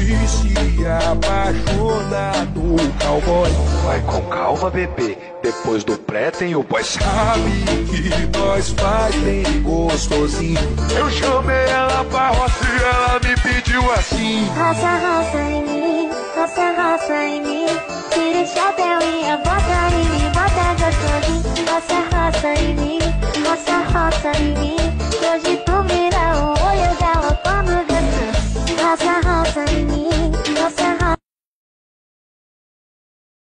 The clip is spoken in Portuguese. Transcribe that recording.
se apaixonado, cowboy. Vai com calma, bebê, depois do pré tem o boy. Sabe que nós faz bem gostosinho. Eu chamei ela pra roça e ela me pediu assim: roça, roça em mim, roça, roça em mim. Tira o chapéu e bota em mim, bota gostosinho. Roça, roça em mim, roça, roça em mim.